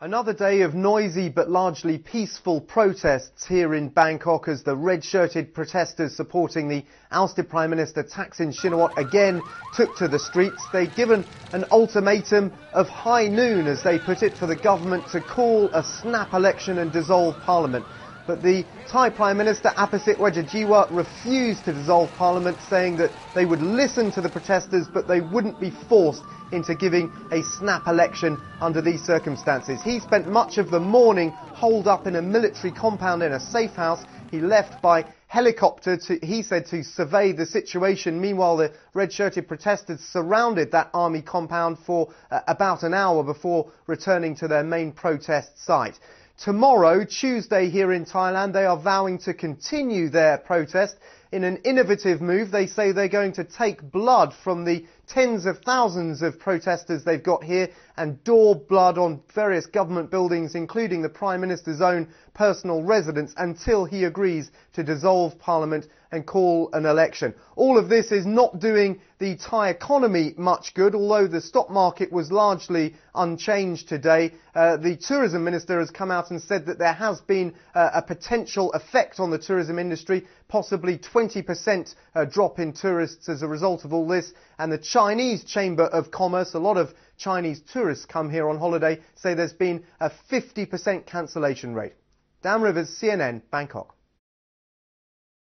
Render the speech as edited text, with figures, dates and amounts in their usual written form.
Another day of noisy but largely peaceful protests here in Bangkok as the red-shirted protesters supporting the ousted Prime Minister Thaksin Shinawatra again took to the streets. They'd given an ultimatum of high noon, as they put it, for the government to call a snap election and dissolve Parliament. But the Thai Prime Minister Apisit Rajajiwa refused to dissolve Parliament, saying that they would listen to the protesters but they wouldn't be forced into giving a snap election under these circumstances. He spent much of the morning holed up in a military compound in a safe house. He left by helicopter, he said, to survey the situation. Meanwhile, the red-shirted protesters surrounded that army compound for about an hour before returning to their main protest site. Tomorrow, Tuesday, here in Thailand, they are vowing to continue their protest. In an innovative move, they say they're going to take blood from the tens of thousands of protesters they've got here and daub blood on various government buildings, including the Prime Minister's own personal residence, until he agrees to dissolve Parliament and call an election. All of this is not doing the Thai economy much good, although the stock market was largely unchanged today. The tourism minister has come out and said that there has been a potential effect on the tourism industry, possibly 20% drop in tourists as a result of all this. And the Chinese Chamber of Commerce, a lot of Chinese tourists come here on holiday, say there's been a 50% cancellation rate. Dan Rivers, CNN, Bangkok.